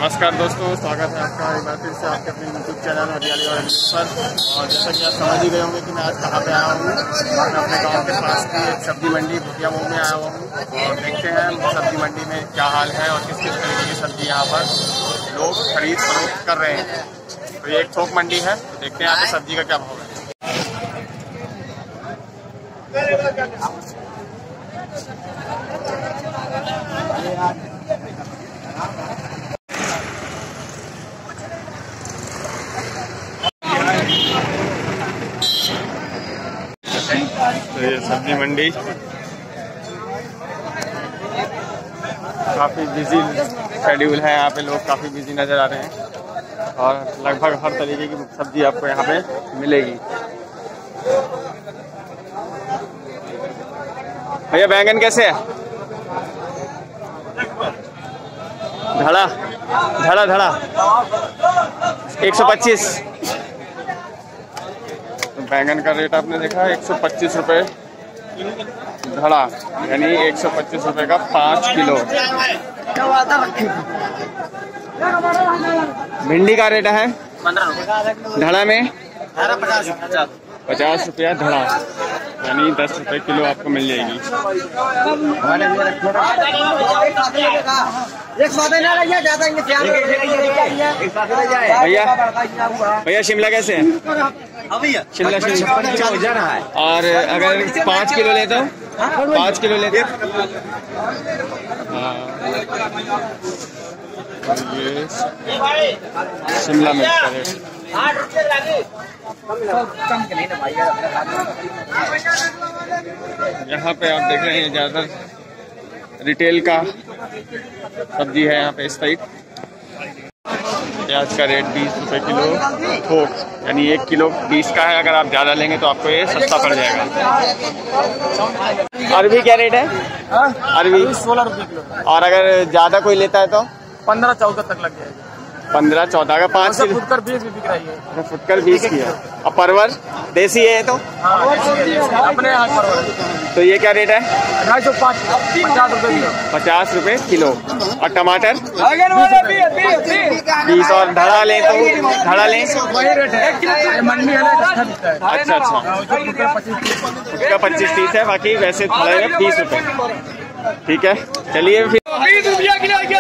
नमस्कार दोस्तों, स्वागत है आपका एक बार फिर से आपके अपने यूट्यूब चैनल हरियाली और पर। और जैसा कि आप समझ ही गए होंगे कि मैं आज कहाँ पे आया हूँ। मैं अपने गांव के पास की एक सब्जी मंडी भुटिया मोड़ में आया हुआ हूँ और देखते हैं सब्जी मंडी में क्या हाल है और किस किस तरीके की सब्जी यहाँ पर लोग खरीद फरोख्त कर रहे हैं। तो ये एक थोक मंडी है, तो देखते हैं यहाँ पे सब्जी का क्या भाव है। तो ये सब्जी मंडी काफ़ी बिजी शेड्यूल है। यहाँ पे लोग काफ़ी बिजी नज़र आ रहे हैं और लगभग हर तरीके की सब्जी आपको यहाँ पे मिलेगी। भैया बैंगन कैसे है? धड़ा धड़ा धड़ा 125। बैंगन का रेट आपने देखा 125 रुपये धड़ा, यानी 125 रुपये का 5 किलो। भिंडी का रेट है 15 धड़ा में 50 रुपया धड़ा, यानी 10 रुपये किलो आपको मिल जाएगी। भैया शिमला कैसे है? शिमला है। और अगर 5 किलो ले तो 5 किलो लेते ये शिमला मिर्च का रेट। यहाँ पे आप देख रहे हैं ज़्यादातर रिटेल का सब्जी है यहाँ पे इस साइड। प्याज का रेट 20 रुपये किलो थोक, यानी 1 किलो 20 का है। अगर आप ज़्यादा लेंगे तो आपको ये सस्ता पड़ जाएगा। अरबी क्या रेट है? अरबी 16 रुपये किलो। और अगर ज़्यादा कोई लेता है तो 15-14 तक लग जाएगा। 15-14 का 5 किलो। फुटकर 20 भी बिक रही है। फुटकर 20 की है। और परवर देसी है तो अपने यहाँ परवर। तो ये क्या रेट है? 250 किलो। 50 रुपये किलो। और टमाटर 20। और धड़ा लें तो धड़ा लें वही रेट है। मंडी है ना, अच्छा अच्छा, उसका 25-30 है, बाकी वैसे धड़ा है 20 रुपये। ठीक है, चलिए फिर 20 रुपया किलो क्या?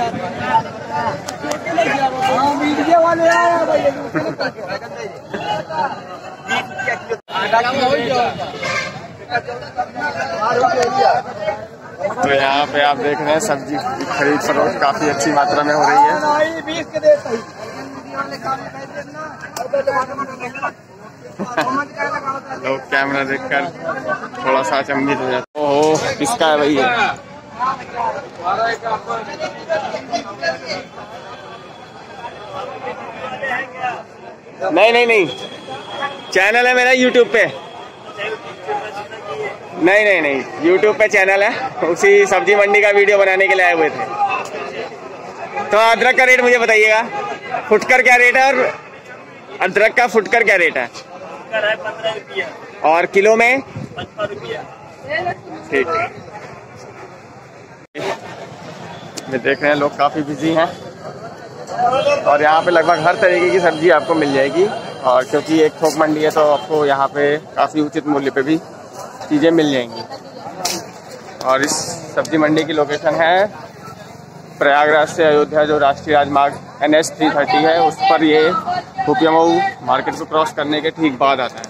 तो यहाँ पे आप देख रहे हैं सब्जी की खरीद फरोख्त काफी अच्छी मात्रा में हो रही है। लोग कैमरा देखकर थोड़ा सा अचंभित हो जाते। ओहो, किसका है भैया? नहीं, चैनल है मेरा यूट्यूब पे। नहीं, यूट्यूब पे चैनल है, उसी सब्जी मंडी का वीडियो बनाने के लिए आए हुए थे। तो अदरक का रेट मुझे बताइएगा, फुटकर क्या रेट है? और अदरक का फुटकर क्या रेट है? 15 रुपया। और किलो में 55 रुपया। ठीक है। ये देख रहे हैं लोग काफ़ी बिजी हैं और यहाँ पे लगभग हर तरीके की सब्जी आपको मिल जाएगी। और क्योंकि एक थोक मंडी है तो आपको यहाँ पे काफ़ी उचित मूल्य पे भी चीज़ें मिल जाएंगी। और इस सब्जी मंडी की लोकेशन है प्रयागराज से अयोध्या, जो राष्ट्रीय राजमार्ग NH 330 है, उस पर ये भुटिया मोड़ मार्केट को क्रॉस करने के ठीक बाद आता है।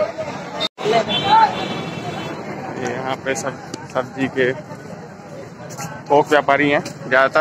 ये यहाँ पे सब्जी के थोक व्यापारी हैं ज़्यादातर।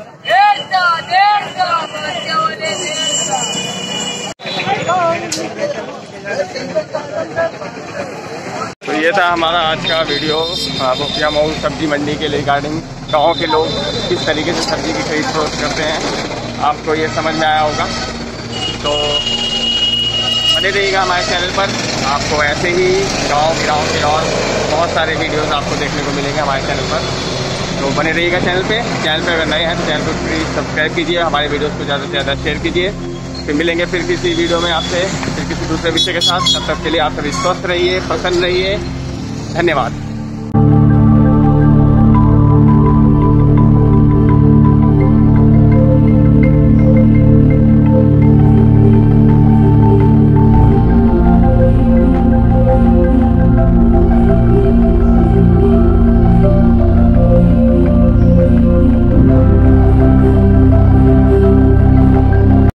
तो ये था हमारा आज का वीडियो भुटिया मोड़ सब्जी मंडी के रिगार्डिंग। गाँव के लोग किस तरीके से सब्जी की खरीद फरोख्त करते हैं, आपको ये समझ में आया होगा। तो बने रहिएगा हमारे चैनल पर, आपको ऐसे ही गाँव के और बहुत सारे वीडियोस आपको देखने को मिलेंगे हमारे चैनल पर। तो बने रहिएगा चैनल पे अगर नए हैं तो चैनल को प्लीज़ सब्सक्राइब कीजिए, हमारे वीडियोस को ज़्यादा से ज़्यादा शेयर कीजिए। फिर मिलेंगे फिर किसी वीडियो में आपसे, फिर किसी दूसरे विषय के साथ। तब तक के लिए आप सभी स्वस्थ रहिए, प्रसन्न रहिए। धन्यवाद।